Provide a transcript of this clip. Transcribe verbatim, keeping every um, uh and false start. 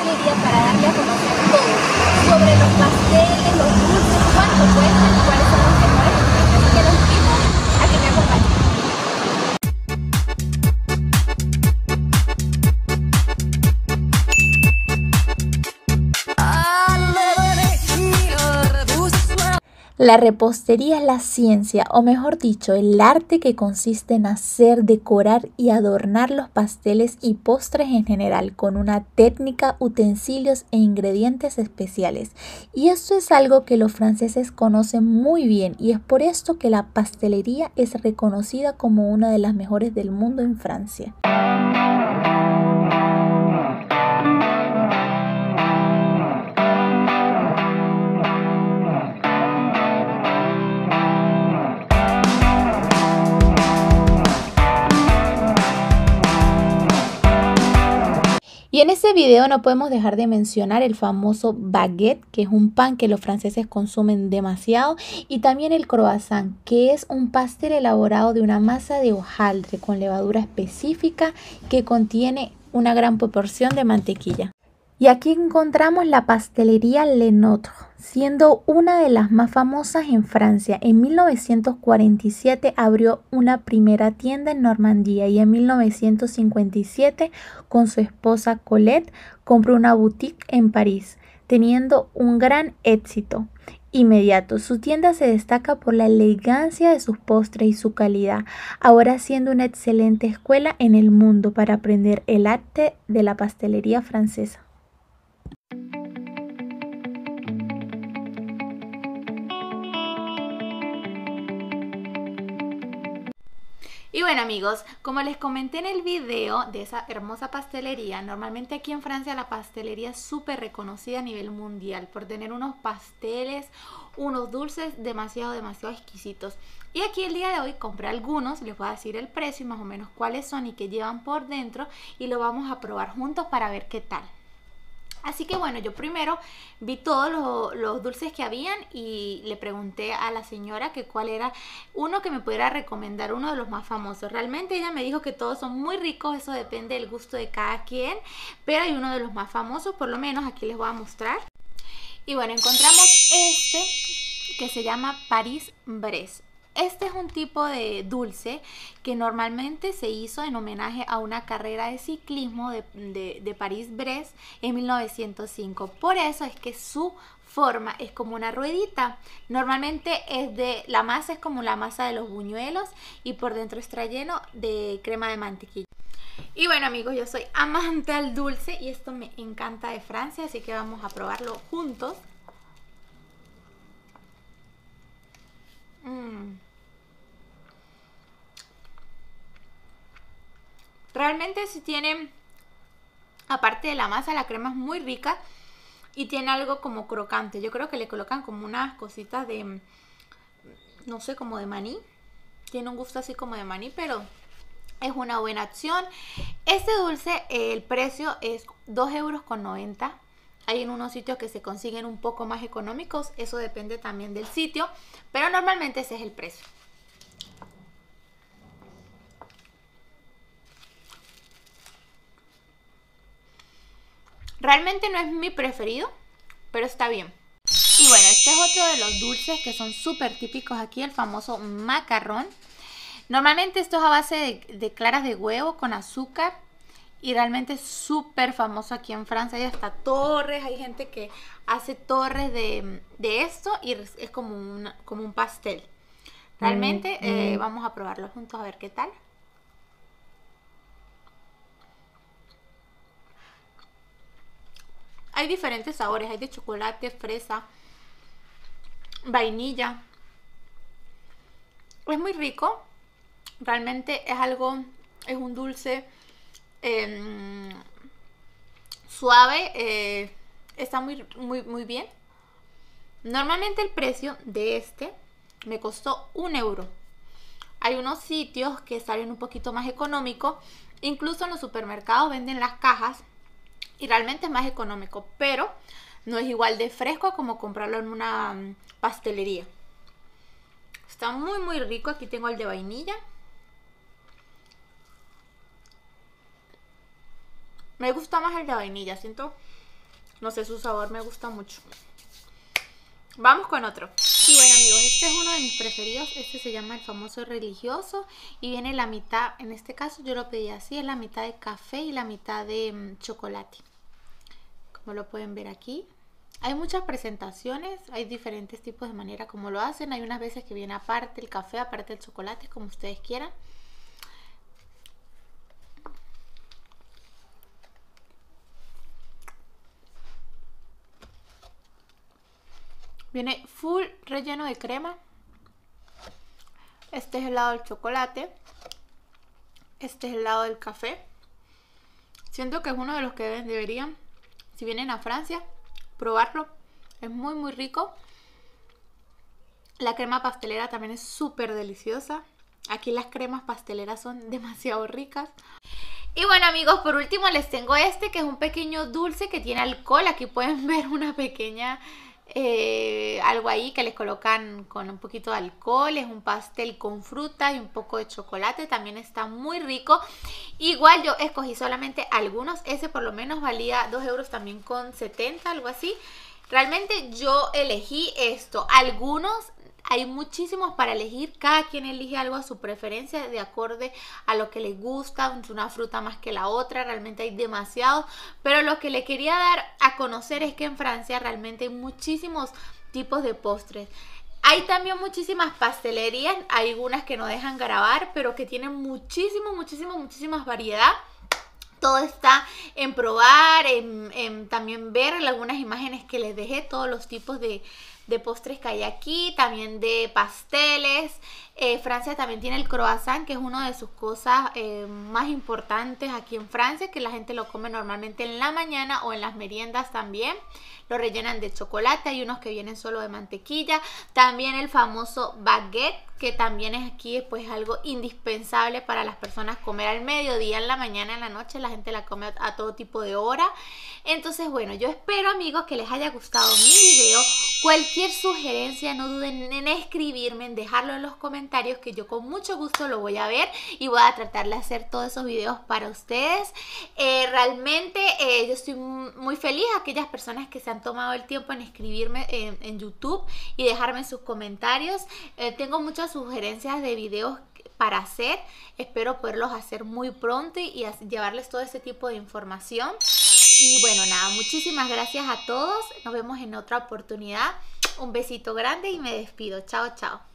pastelería para darle a conocer todo sobre los pasteles, los dulces, cuánto cuestan y cuáles son los mejores. Así que los invito a que me acompañen. La repostería es la ciencia, o mejor dicho, el arte que consiste en hacer, decorar y adornar los pasteles y postres en general con una técnica, utensilios e ingredientes especiales. Y esto es algo que los franceses conocen muy bien y es por esto que la pastelería es reconocida como una de las mejores del mundo en Francia. Y en ese video no podemos dejar de mencionar el famoso baguette, que es un pan que los franceses consumen demasiado, y también el croissant, que es un pastel elaborado de una masa de hojaldre con levadura específica que contiene una gran proporción de mantequilla. Y aquí encontramos la pastelería Le Nôtre, siendo una de las más famosas en Francia. En mil novecientos cuarenta y siete abrió una primera tienda en Normandía y en mil novecientos cincuenta y siete, con su esposa Colette, compró una boutique en París, teniendo un gran éxito inmediato. Su tienda se destaca por la elegancia de sus postres y su calidad, ahora siendo una excelente escuela en el mundo para aprender el arte de la pastelería francesa. Y bueno amigos, como les comenté en el video de esa hermosa pastelería, normalmente aquí en Francia la pastelería es súper reconocida a nivel mundial por tener unos pasteles, unos dulces demasiado, demasiado exquisitos. Y aquí el día de hoy compré algunos, les voy a decir el precio y más o menos cuáles son y qué llevan por dentro y lo vamos a probar juntos para ver qué tal. Así que bueno, yo primero vi todos los, los dulces que habían y le pregunté a la señora que cuál era uno que me pudiera recomendar, uno de los más famosos. Realmente ella me dijo que todos son muy ricos, eso depende del gusto de cada quien, pero hay uno de los más famosos, por lo menos aquí les voy a mostrar. Y bueno, encontramos este que se llama París-Brest. Este es un tipo de dulce que normalmente se hizo en homenaje a una carrera de ciclismo de, de, de París-Brest en mil novecientos cinco. Por eso es que su forma es como una ruedita. Normalmente es de, la masa es como la masa de los buñuelos y por dentro está lleno de crema de mantequilla. Y bueno amigos, yo soy amante al dulce y esto me encanta de Francia, así que vamos a probarlo juntos. Mm. Realmente sí tiene, aparte de la masa, la crema es muy rica y tiene algo como crocante. Yo creo que le colocan como unas cositas de, no sé, como de maní. Tiene un gusto así como de maní, pero es una buena opción. Este dulce, el precio es dos euros con noventa. Hay en unos sitios que se consiguen un poco más económicos, eso depende también del sitio, pero normalmente ese es el precio. Realmente no es mi preferido, pero está bien. Y bueno, este es otro de los dulces que son súper típicos aquí, el famoso macarrón. Normalmente esto es a base de, de claras de huevo con azúcar y realmente es súper famoso aquí en Francia. Hay hasta torres, hay gente que hace torres de, de esto y es como, una, como un pastel. Realmente mm, eh, mm. vamos a probarlo juntos a ver qué tal. Hay diferentes sabores, hay de chocolate, fresa, vainilla. Es muy rico. Realmente es algo, es un dulce eh, suave, eh, está muy, muy, muy bien. Normalmente el precio de este me costó un euro. Hay unos sitios que salen un poquito más económicos. Incluso en los supermercados venden las cajas y realmente es más económico, pero no es igual de fresco como comprarlo en una pastelería. Está muy muy rico. Aquí tengo el de vainilla. Me gusta más el de vainilla. Siento No sé, su sabor me gusta mucho. Vamos con otro. Y bueno amigos, este es uno de mis preferidos. Este se llama el famoso religioso. Y viene la mitad, en este caso yo lo pedí así, es la mitad de café y la mitad de um, chocolate. Como lo pueden ver aquí. Hay muchas presentaciones, hay diferentes tipos de manera como lo hacen. Hay unas veces que viene aparte el café, aparte el chocolate, como ustedes quieran. Viene full relleno de crema. Este es el lado del chocolate. Este es el lado del café. Siento que es uno de los que deben, deberían, si vienen a Francia, probarlo. Es muy muy rico. La crema pastelera también es súper deliciosa. Aquí las cremas pasteleras son demasiado ricas. Y bueno amigos, por último les tengo este que es un pequeño dulce que tiene alcohol. Aquí pueden ver una pequeña... Eh, algo ahí que les colocan con un poquito de alcohol. Es un pastel con fruta y un poco de chocolate. También está muy rico. Igual yo escogí solamente algunos. Ese por lo menos valía dos euros también con setenta, algo así. Realmente yo elegí esto. Algunos, hay muchísimos para elegir. Cada quien elige algo a su preferencia, de acorde a lo que les gusta. Una fruta más que la otra. Realmente hay demasiados. Pero lo que le quería dar a conocer es que en Francia realmente hay muchísimos tipos de postres. Hay también muchísimas pastelerías. Hay algunas que no dejan grabar, pero que tienen muchísimo, muchísimo, muchísimas variedad. Todo está en probar, en, en también ver algunas imágenes que les dejé, todos los tipos de, de postres que hay aquí, también de pasteles. Eh, Francia también tiene el croissant, que es una de sus cosas eh, más importantes aquí en Francia, que la gente lo come normalmente en la mañana o en las meriendas también. Lo rellenan de chocolate, hay unos que vienen solo de mantequilla. También el famoso baguette, que también es aquí pues algo indispensable para las personas comer al mediodía, en la mañana, en la noche. La gente la come a todo tipo de hora. Entonces bueno, yo espero amigos que les haya gustado mi video. Cualquier sugerencia no duden en escribirme, en dejarlo en los comentarios, que yo con mucho gusto lo voy a ver y voy a tratar de hacer todos esos videos para ustedes. Eh, realmente eh, yo estoy muy feliz a aquellas personas que se han tomado el tiempo en escribirme en, en YouTube y dejarme sus comentarios. Eh, tengo muchas sugerencias de videos para hacer. Espero poderlos hacer muy pronto y, y llevarles todo ese tipo de información. Y bueno, nada, muchísimas gracias a todos. Nos vemos en otra oportunidad. Un besito grande y me despido. Chao, chao.